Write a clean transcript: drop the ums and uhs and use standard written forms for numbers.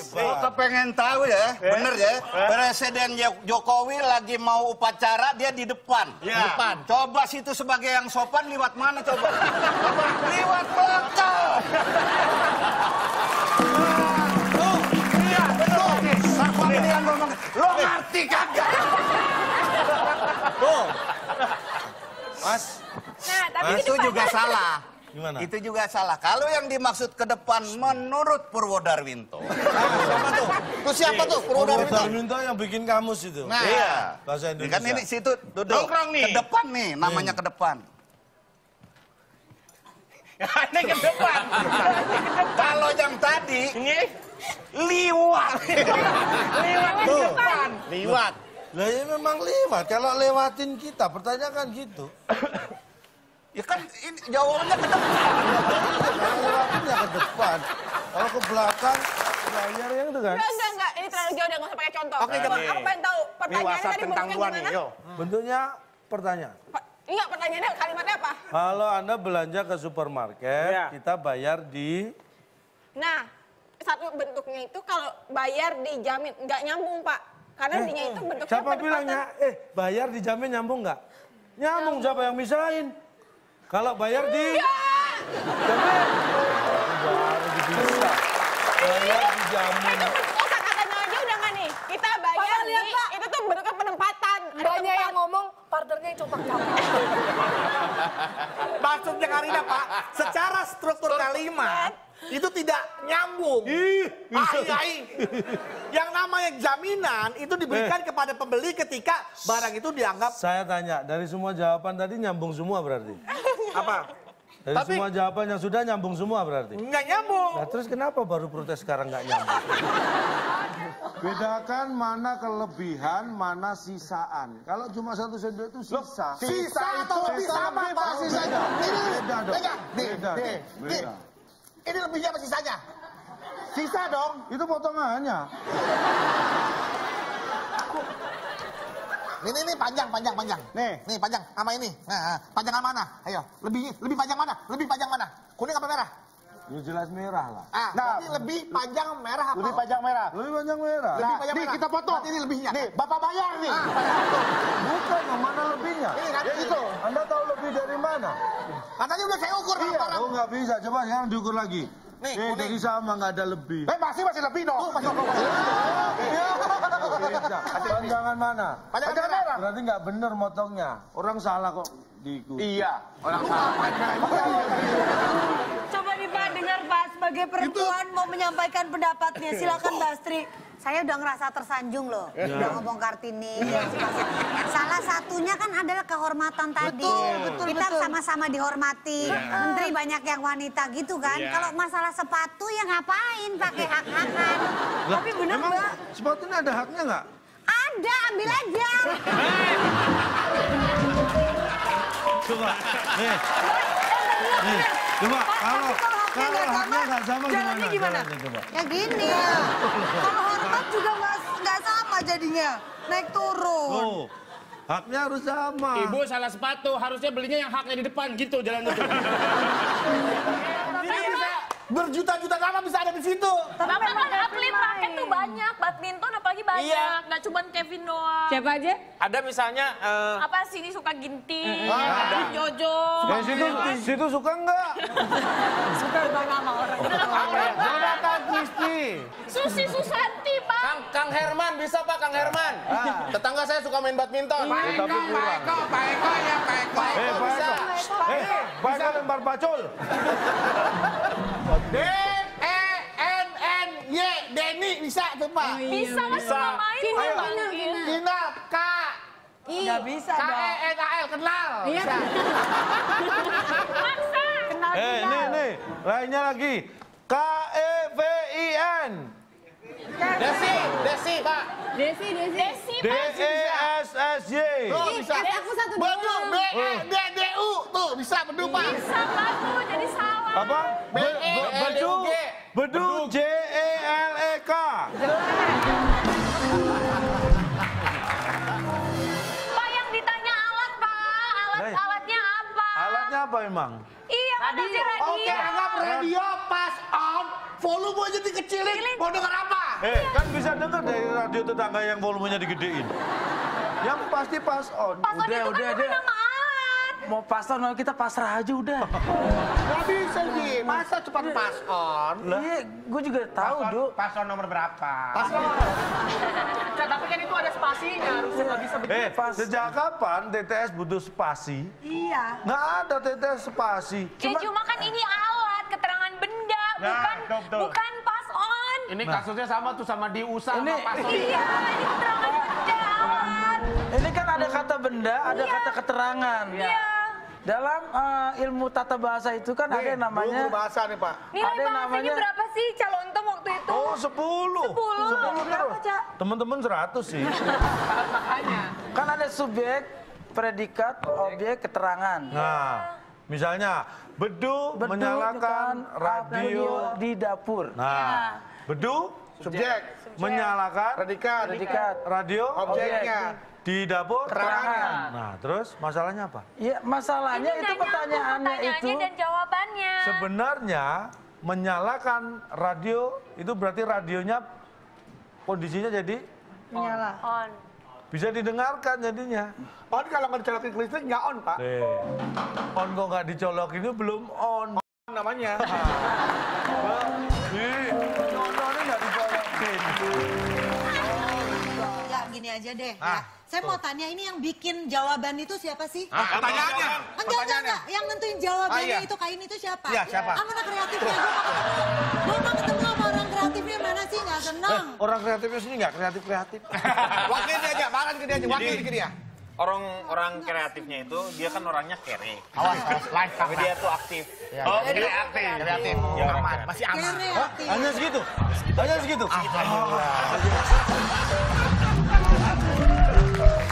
Lo kepengen tahu ya, bener ya, Presiden Jokowi lagi mau upacara, dia di depan. Depan. Coba situ sebagai yang sopan, liwat mana coba? Liwat belakang. Iya, betul. Sarpam ini yang ngomong, lo ngerti kagak? Tuh. Mas, nah, tapi itu juga salah. Gimana? Itu juga salah. Kalau yang dimaksud ke depan menurut Purwodarwinto. Siapa tuh? Itu siapa tuh? Purwodarwinto yang bikin kamus itu. Nah, iya. Bahasa Indonesia. Kan ini situ duduk. Nongkrong nih. Ke depan nih, namanya ke depan. Ini ke depan. Kalau yang tadi liwat. Liwat ke depan. Liwat. Lah ya memang lewat. Kalau lewatin kita, pertanyakan gitu. Ya kan ini jawabannya ke depan. Kalau lewatinnya ke depan. Kalau ke belakang, layar yang itu kan. Enggak. Ini terlalu jauh, udah nggak usah pakai contoh. Oke, coba. Aku pengen tahu Ini pertanyaannya WhatsApp tadi tentang bentuknya gua nih, gimana? yo. Bentuknya pertanyaan. Iya, pertanyaannya kalimatnya apa? Kalau Anda belanja ke supermarket, Iya. kita bayar di... Nah, satu bentuknya itu kalau bayar dijamin, nggak nyambung, Pak. Karena dinya itu bentuknya Siapa berdekatan. bilangnya, bayar dijamin nyambung nggak? Nyambung, siapa yang misahin? Kalau bayar di... Jamin. Baru bisa. Bayar dijamin. Itu kosa katanya aja udah nggak nih? Kita bayar di, itu tuh bentuknya penempatan. Banyak yang ngomong, partnernya yang copak-copak. Maksudnya Karina, Pak, secara struktur kalimat itu tidak nyambung. Yang namanya jaminan itu diberikan kepada pembeli ketika barang itu dianggap Saya tanya, dari semua jawaban tadi nyambung semua berarti? apa? Dari semua jawaban yang sudah nyambung semua berarti? Nggak nyambung. Nah terus kenapa baru protes sekarang nggak nyambung? Bedakan mana kelebihan, mana sisaan. Kalau cuma 1 sendok itu sisa. Sisa atau lebih sama, Pak, sisanya. Beda dong. Beda. Ini lebihnya apa sisanya? Sisa dong. Itu potongannya. Ini panjang. Nih panjang sama ini. Nah, panjangan mana? Ayo, lebih panjang mana? Lebih panjang mana? Kuning apa merah? Ya jelas merah lah. Nah, lebih panjang merah apa? Lebih panjang merah. Lebih panjang merah. Nih kita foto. Ini lebihnya. Nih, Bapak bayar nih. Bukan, yang mana lebihnya? Ini kan itu. Anda tahu lebih dari mana? Katanya udah saya ukur transparan. Oh nggak bisa, coba sekarang diukur lagi. Nih, kuning. Jadi sama, nggak ada lebih. Masih lebih dong. Beda. Panjangan mana? Panjangan merah. Berarti nggak bener motongnya. Orang salah kok diikuti. Iya, orang salah. Coba nih Pak, dengar Pak, sebagai perempuan mau menyampaikan pendapatnya. Silakan Mbak Astri. Saya udah ngerasa tersanjung loh, udah ngomong Kartini. Salah satunya kan adalah kehormatan tadi. Kita sama-sama dihormati. Menteri banyak yang wanita gitu kan. Kalau masalah sepatu ya ngapain pakai hak-hakan. Tapi benar Mbak. Sepatunya ada haknya nggak? Ada, ambil aja. Coba, nih, coba kalau haknya nggak sama Jalannya gimana? Coba. Ya gini. Kalau hormat juga nggak sama jadinya. Naik turun. Oh, haknya harus sama. Ibu salah sepatu, harusnya belinya yang haknya di depan gitu jalan itu. Ini bisa berjuta-juta nama bisa ada di situ. Bapak kan atlet raket tuh banyak, badminton apalagi banyak, Iya. nggak cuma Kevin doang. Siapa aja? Ada misalnya Apa sini suka ginting, ada Jojo. Situ suka nggak? Suka nama orang. Jonathan Christie. Susi Susanti, Pak. Kang Herman bisa Pak, Kang Herman. Tetangga saya suka main badminton. Pak Eko. Pak Eko lempar bacol. D-E-N-N-Y, Denny bisa tuh Pak. Bisa kan suka main. Kina, K. Nggak bisa dong. K-E-N-A-L, kenal. Iya. Maksa. Nih, lainnya lagi. K-E-V-I-N. Desi Pak. Desi, D-E-S-S-Y. Tuh bisa. Aku satu Bedu, doang. B-E-D-D-U. Tuh bisa bedu Pak. Bisa Batu, jadi salah. Apa? B-E-L-D-U-G. Bedu, J-E-L-E-K. Pak yang ditanya alat, Pak. Alatnya apa? Alatnya apa emang? Iya, radio. Oke, anggap radio pas on. Volume aja dikecilin. Mau denger apa? Kan bisa dengar dari radio tetangga yang volumenya digedein. Yang pasti pas on. Pas on itu kan bukan nama alat. Mau pas on kita pasrah aja udah. Nggak bisa, Ji. Masa cepat pas on? Iya, gue juga tahu, Du. Paslon nomor berapa? Tapi kan itu ada spasinya, harusnya nggak bisa begitu. Sejak kapan TTS butuh spasi? Iya. Nggak ada TTS spasi. Cuma kan ini alat, keterangan benda, bukan pas on. Ini kasusnya sama tuh sama diusaha sama paslon. Iya, ini keterangan benda alat. Ini kan ada kata benda, ada kata keterangan. Iya. Dalam ilmu tata bahasa itu kan ada yang namanya... Guru bahasa nih, Pak. Nilai Ada bahasanya namanya- berapa sih calontom waktu itu? Oh, 10. 10. Berapa, Cak? Teman-teman 100 sih. Kan ada subjek, predikat, objek, keterangan. Nah, misalnya Bedu menyalakan radio. di dapur. Nah, Bedu Subjek, menyalakan predikat, radio objeknya, di dapur. keterangan. Nah, terus masalahnya apa? Iya, masalahnya Ini itu nggak nyambung pertanyaannya itu. dan jawabannya. Sebenarnya menyalakan radio itu berarti radionya kondisinya jadi Nyala. On. bisa didengarkan jadinya. On kalau nggak dicolokin ke listrik nggak on, Pak. On kok nggak dicolokin itu belum on. Namanya. Nontonnya nggak dicolokin. Enggak, gini aja deh. Ya. Saya mau tanya ini yang bikin jawaban itu siapa sih? Pertanyaannya. Enggak. Yang nentuin jawabannya itu kain itu siapa? Iya, siapa? Mana kreatifnya? Gue mau ketemu sama orang kreatifnya mana sih? Nggak seneng. Orang kreatifnya sini nggak kreatif. Wakilnya aja, makan ke dia aja, wakil ke dia. Orang kreatifnya itu dia kan orangnya kere. Awas, live Tapi dia tuh aktif. Oh, jadi kreatif. Ya, Aman, masih aman. Kreatif. Hanya segitu.